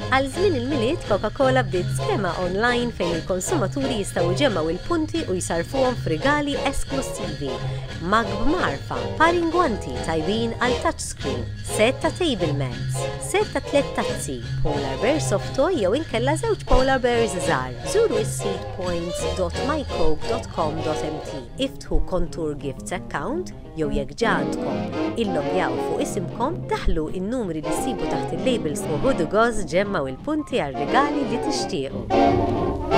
Għal żmien il-miliet, Coca-Cola bdiet skema online fejn il-konsumaturi jistgħu jġemmgħu il-punti u jsarfuhom f'rigali esklusivi. Mug b'marfa, paringwanti tajbin għal touchscreen, set ta' table mats, set ta' 3 tazzi, polar bear soft toy jew inkella żewġ polar bears żgħar. Żuru is-seedpoints.mycoke.com.mt. Iftħu Contour Gifts account jew jekk ġa għandkom illogjaw fuq isimkom, daħlu in-numri li ssibu taħt il-labels u ħudu goż ġemmgħu il-punti għar-rigali li tixtiequ.